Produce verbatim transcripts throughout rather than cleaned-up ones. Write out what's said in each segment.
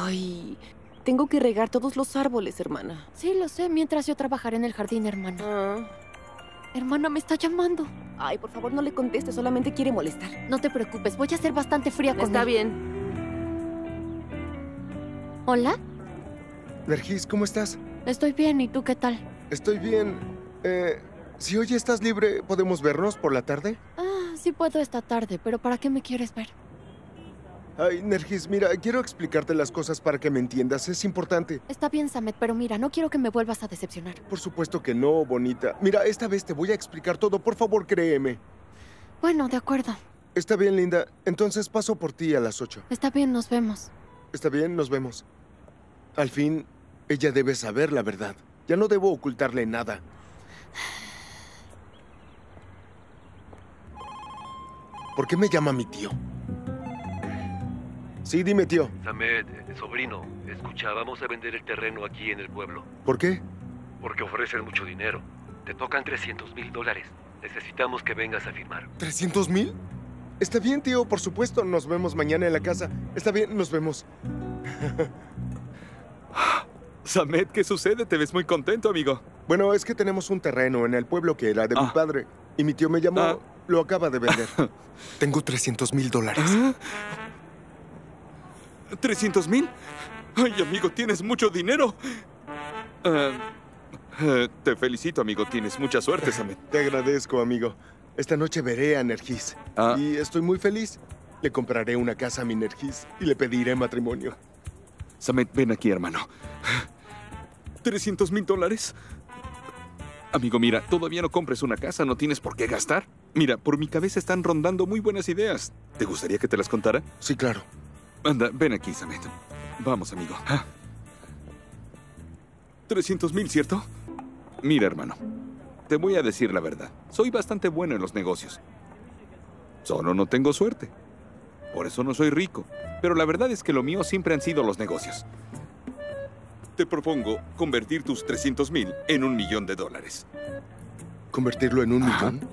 Ay, tengo que regar todos los árboles, hermana. Sí, lo sé, mientras yo trabajaré en el jardín, hermana. Ah. Hermana, me está llamando. Ay, por favor, no le conteste, solamente quiere molestar. No te preocupes, voy a ser bastante fría con Está él. bien. ¿Hola? Nergis, ¿cómo estás? Estoy bien, ¿y tú qué tal? Estoy bien. Eh, si hoy estás libre, ¿podemos vernos por la tarde? Ah, sí puedo esta tarde, pero ¿para qué me quieres ver? Ay, Nergis, mira, quiero explicarte las cosas para que me entiendas. Es importante. Está bien, Samet, pero mira, no quiero que me vuelvas a decepcionar. Por supuesto que no, bonita. Mira, esta vez te voy a explicar todo. Por favor, créeme. Bueno, de acuerdo. Está bien, linda. Entonces paso por ti a las ocho. Está bien, nos vemos. Está bien, nos vemos. Al fin, ella debe saber la verdad. Ya no debo ocultarle nada. ¿Por qué me llama mi tío? Sí, dime, tío. Samet, sobrino, escucha, vamos a vender el terreno aquí en el pueblo. ¿Por qué? Porque ofrecen mucho dinero. Te tocan trescientos mil dólares. Necesitamos que vengas a firmar. ¿trescientos mil? Está bien, tío, por supuesto. Nos vemos mañana en la casa. Está bien, nos vemos. Samet, ¿qué sucede? Te ves muy contento, amigo. Bueno, es que tenemos un terreno en el pueblo que era de Ah. mi padre. Y mi tío me llamó. Ah. Lo acaba de vender. Tengo trescientos mil dólares. ¿trescientos mil? Ay, amigo, tienes mucho dinero. Ah, eh, te felicito, amigo. Tienes mucha suerte, Samet. Te agradezco, amigo. Esta noche veré a Nergis. Ah. Y estoy muy feliz. Le compraré una casa a mi Nergis y le pediré matrimonio. Samet, ven aquí, hermano. ¿trescientos mil dólares? Amigo, mira, todavía no compres una casa, no tienes por qué gastar. Mira, por mi cabeza están rondando muy buenas ideas. ¿Te gustaría que te las contara? Sí, claro. Anda, ven aquí, Samet. Vamos, amigo. Ah. trescientos mil, ¿cierto? Mira, hermano, te voy a decir la verdad. Soy bastante bueno en los negocios. Solo no tengo suerte. Por eso no soy rico. Pero la verdad es que lo mío siempre han sido los negocios. Te propongo convertir tus trescientos mil en un millón de dólares. ¿Convertirlo en un Ajá. millón?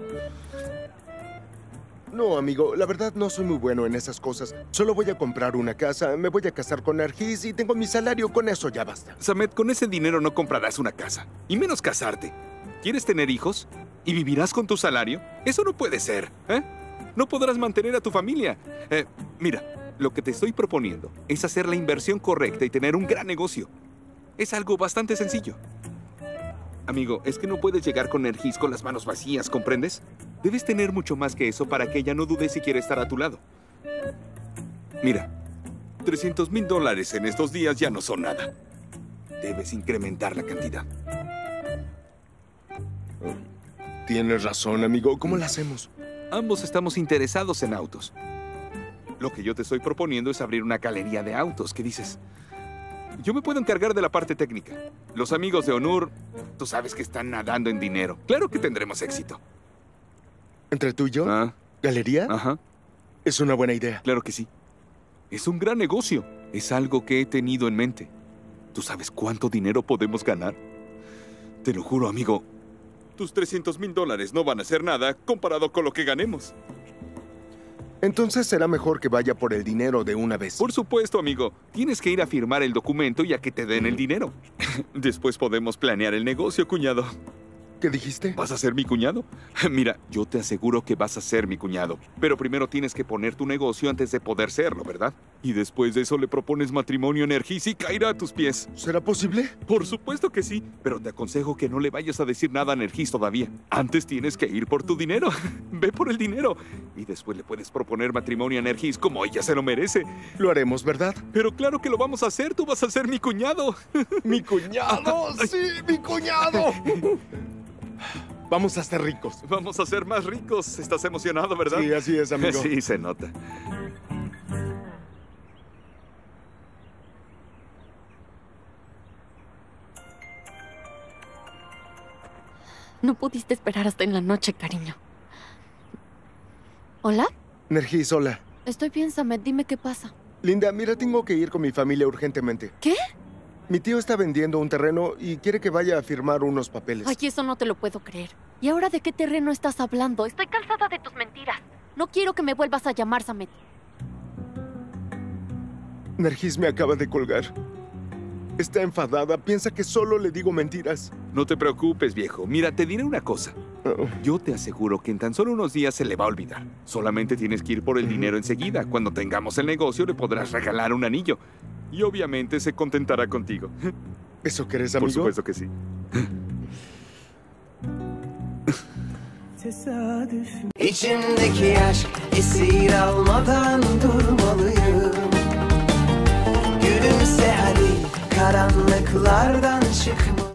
No, amigo, la verdad no soy muy bueno en esas cosas. Solo voy a comprar una casa, me voy a casar con Nergis y tengo mi salario, con eso ya basta. Samet, con ese dinero no comprarás una casa. Y menos casarte. ¿Quieres tener hijos? ¿Y vivirás con tu salario? Eso no puede ser, ¿eh? No podrás mantener a tu familia. Eh, mira, lo que te estoy proponiendo es hacer la inversión correcta y tener un gran negocio. Es algo bastante sencillo. Amigo, es que no puedes llegar con Nergis con las manos vacías, ¿comprendes? Debes tener mucho más que eso para que ella no dude si quiere estar a tu lado. Mira, trescientos mil dólares en estos días ya no son nada. Debes incrementar la cantidad. Tienes razón, amigo. ¿Cómo lo hacemos? Ambos estamos interesados en autos. Lo que yo te estoy proponiendo es abrir una galería de autos. ¿Qué dices? Yo me puedo encargar de la parte técnica. Los amigos de Onur, tú sabes que están nadando en dinero. Claro que tendremos éxito. ¿Entre tú y yo? Ah, ¿Galería? ajá, Es una buena idea. claro que sí. Es un gran negocio. Es algo que he tenido en mente. ¿Tú sabes cuánto dinero podemos ganar? Te lo juro, amigo. Tus trescientos mil dólares no van a ser nada comparado con lo que ganemos. Entonces será mejor que vaya por el dinero de una vez. Por supuesto, amigo. Tienes que ir a firmar el documento y a que te den el dinero. Después podemos planear el negocio, cuñado. ¿Qué dijiste? ¿Vas a ser mi cuñado? Mira, yo te aseguro que vas a ser mi cuñado. Pero primero tienes que poner tu negocio antes de poder serlo, ¿verdad? Y después de eso le propones matrimonio a Nergis y caerá a tus pies. ¿Será posible? Por supuesto que sí, pero te aconsejo que no le vayas a decir nada a Nergis todavía. Antes tienes que ir por tu dinero. Ve por el dinero. Y después le puedes proponer matrimonio a Nergis como ella se lo merece. Lo haremos, ¿verdad? Pero claro que lo vamos a hacer. Tú vas a ser mi cuñado. ¡Mi cuñado! ¡Sí, mi cuñado! Vamos a ser ricos. Vamos a ser más ricos. ¿Estás emocionado, verdad? Sí, así es, amigo. Sí, se nota. No pudiste esperar hasta en la noche, cariño. ¿Hola? Nergis, hola. Estoy bien, Samet. Dime qué pasa. Linda, mira, tengo que ir con mi familia urgentemente. ¿Qué? Mi tío está vendiendo un terreno y quiere que vaya a firmar unos papeles. Ay, eso no te lo puedo creer. ¿Y ahora de qué terreno estás hablando? Estoy cansada de tus mentiras. No quiero que me vuelvas a llamar, Samet. Nergis me acaba de colgar. Está enfadada, piensa que solo le digo mentiras. No te preocupes, viejo. Mira, te diré una cosa. Oh. Yo te aseguro que en tan solo unos días se le va a olvidar. Solamente tienes que ir por el dinero enseguida. Cuando tengamos el negocio le podrás regalar un anillo. Y obviamente se contentará contigo. ¿Eso querés, amigo? Por supuesto que sí. İçimdeki aşk esir almadan durmalıyım. Gülümse hadi karanlıklardan çıkma.